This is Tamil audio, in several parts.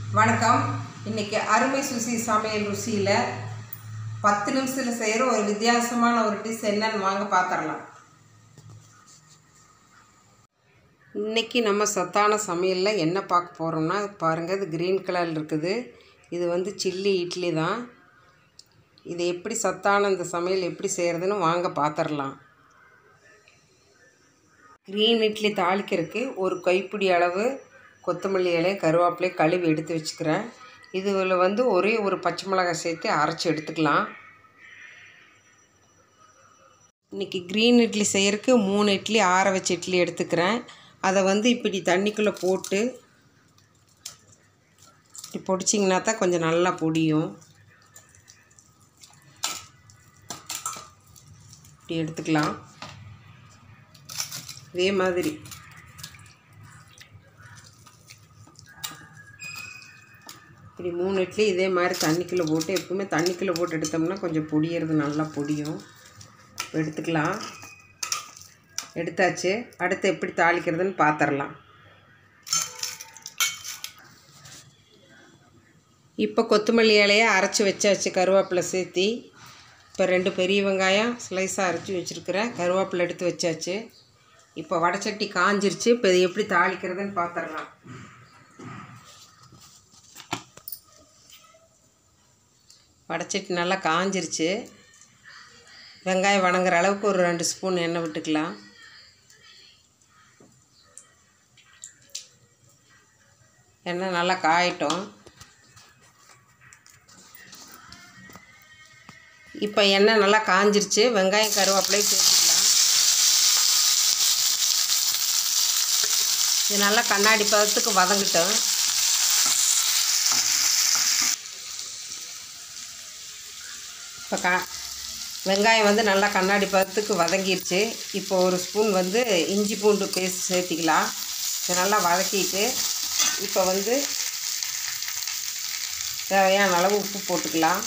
வணக்கம். இன்றைக்கி அருமை சுசி சமையல் ருசியில் 10 நிமிஷத்தில் செய்கிற ஒரு வித்தியாசமான ஒரு டிஷ் என்னன்னு வாங்க பார்த்துடலாம். இன்றைக்கி நம்ம சத்தான சமையலில் என்ன பார்க்க போகிறோம்னா பாருங்கள், இது க்ரீன் கலரில் இருக்குது. இது சில்லி இட்லி தான். இது எப்படி சத்தான இந்த சமையல் எப்படி செய்கிறதுன்னு வாங்க பார்த்துடலாம். க்ரீன் இட்லி தாளிக்கிறதுக்கு ஒரு கைப்பிடி அளவு கொத்தமல்லி இலை, கருவேப்பிலை கழுவி எடுத்து வச்சுக்கிறேன். இதில் ஒரே ஒரு பச்சை மிளகாய் சேர்த்து அரைச்சி எடுத்துக்கலாம். இன்றைக்கி க்ரீன் இட்லி செய்கிறதுக்கு 3 இட்லி ஆற வச்ச இட்லி எடுத்துக்கிறேன். அதை இப்படி தண்ணிக்குள்ளே போட்டு இப்படி பொடிச்சிங்கன்னா தான் கொஞ்சம் நல்லா பொடியும். இப்படி எடுத்துக்கலாம். இதே மாதிரி இப்படி 3 இட்லி இதே மாதிரி தண்ணிக்குள்ளே போட்டு, எப்பவுமே தண்ணிக்குள்ளே போட்டு எடுத்தோம்னா கொஞ்சம் பொடியிறது நல்லா பொடியும். எடுத்துக்கலாம். எடுத்தாச்சு. அடுத்து எப்படி தாளிக்கிறதுன்னு பார்த்துடலாம். இப்போ கொத்தமல்லி இலையை அரைச்சி வச்சாச்சு, கருவேப்பிலை சேர்த்தி. இப்போ 2 பெரிய வெங்காயம் ஸ்லைஸாக அரைச்சி வச்சுருக்கிறேன், கருவேப்பிலை எடுத்து வச்சாச்சு. இப்போ வடைச்சட்டி காஞ்சிருச்சு. இப்போ இது எப்படி தாளிக்கிறதுன்னு பார்த்துடலாம். வடைச்சட்டி நல்லா காஞ்சிருச்சு. வெங்காயம் வணங்குற அளவுக்கு ஒரு 2 ஸ்பூன் எண்ணெய் விட்டுக்கலாம். எண்ணெய் நல்லா காயட்டும். இப்போ எண்ணெய் நல்லா காஞ்சிருச்சு. வெங்காயம் கருவேப்பிலையும் சேர்த்துக்கலாம். இது நல்லா கண்ணாடி பதத்துக்கு வதங்கட்டும். இப்போ வெங்காயம் நல்லா கண்ணாடி பதத்துக்கு வதங்கிடுச்சு. இப்போ ஒரு ஸ்பூன் இஞ்சி பூண்டு பேஸ்ட் சேர்த்திக்கலாம். இதை நல்லா வதக்கிட்டு இப்போ தேவையான அளவு உப்பு போட்டுக்கலாம்.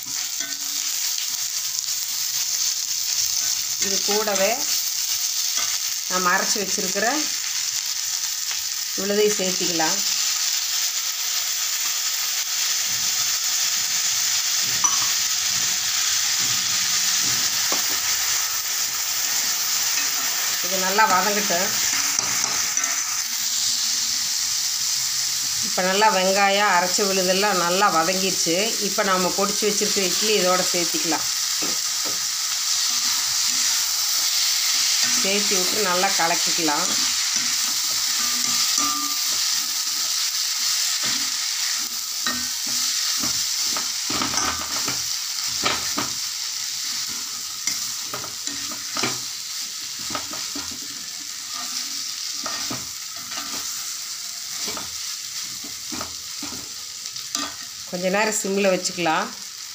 இது கூடவே நம்ம அரைச்சி வச்சுருக்கிற இவ்வளோதையும் சேர்த்திக்கலாம். இது நல்லா வதங்கட்டும். இப்போ நல்லா வெங்காயம் அரைச்சி விழுதெல்லாம் நல்லா வதங்கிடுச்சு. இப்போ நாம் பொடிச்சு வச்சுருக்க இட்லி இதோடு சேர்த்திக்கலாம். சேர்த்தி விட்டு நல்லா கலக்கிக்கலாம். கொஞ்ச நேரம் சிம்மில் வச்சுக்கலாம்.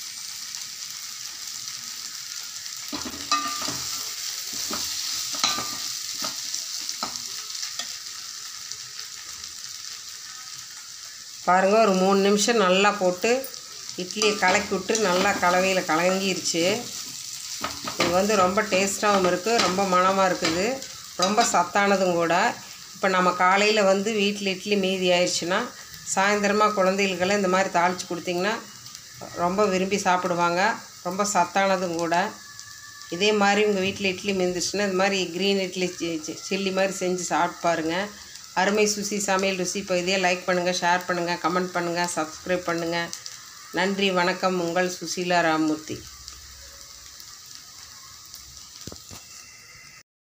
பாருங்கள், ஒரு 3 நிமிஷம் நல்லா போட்டு இட்லியை கலக்கி விட்டு நல்லா கலவையில் கலங்கிருச்சு. இது ரொம்ப டேஸ்ட்டாகவும் இருக்குது, ரொம்ப மணமாக இருக்குது, ரொம்ப சத்தானதும் கூட. இப்போ நம்ம காலையில் வீட்டில் இட்லி மீதி ஆயிடுச்சுன்னா சாயந்தரமாக குழந்தைகளுக்கெல்லாம் இந்த மாதிரி தாளித்து கொடுத்திங்கன்னா ரொம்ப விரும்பி சாப்பிடுவாங்க. ரொம்ப சத்தானதும் கூட. இதே மாதிரி உங்கள் வீட்டில் இட்லி மீந்துச்சுன்னா இந்த மாதிரி க்ரீன் இட்லி சில்லி மாதிரி செஞ்சு சாப்பிட்டு பாருங்கள். அருமை சுசி சமையல் ருசி. இப்போ இதே லைக் பண்ணுங்கள், ஷேர் பண்ணுங்கள், கமெண்ட் பண்ணுங்கள், சப்ஸ்கிரைப் பண்ணுங்கள். நன்றி, வணக்கம். உங்கள் சுசீலா ராமமூர்த்தி.